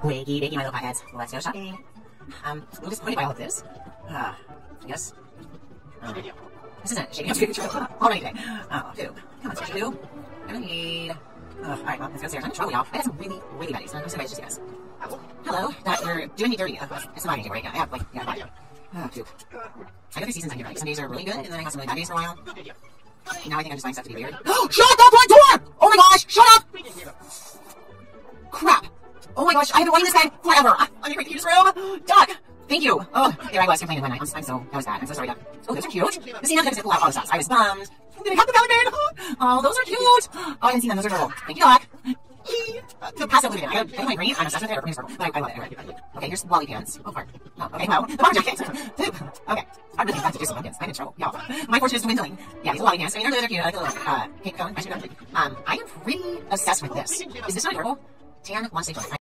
Wakey, bakey, my little potheads. Let's go shopping. We'll just put all of this. Yes. This isn't shaking up to already today. Oh, dude. Come on, Sasha, dude. I'm gonna need. Alright, well, let's go upstairs. I'm in trouble, y'all. I got some really, really bad days. I'm just to guys. Hello, you're doing me dirty. It's not anything, right? I have, like, yeah, body. Poop. I got these seasons on here, right? Some days are really good, and then I have some really bad days for a while. Now I think I'm just buying stuff to be weird. Shut the front door! Oh my gosh, shut up! Crap. Oh my gosh, I have been wanting this guy forever. I'm gonna break the cutest room. Doug, thank you. Oh, there I was complaining one night. That was bad. I'm so sorry, Doug. Oh, those are cute. See, now Doug's gonna pull out all the stops. I was bummed. Did I have the valid? Oh, those are cute. Oh, I haven't seen them. Those are adorable. Thank you, Doug. The past Lulivan. I have my brain. I'm obsessed with it. Or purple. But I love it. Anyway. Okay, here's Wally pants. Oh, fart. Oh, okay, well, the bomber jacket. Okay. I really have to do some pumpkins. I'm in trouble, y'all. My fortune is dwindling. Yeah, these are Wally pants. I mean, they're cute. I like a little cake cone. I am really obsessed with this. Is this not adorable? Tan wants to join.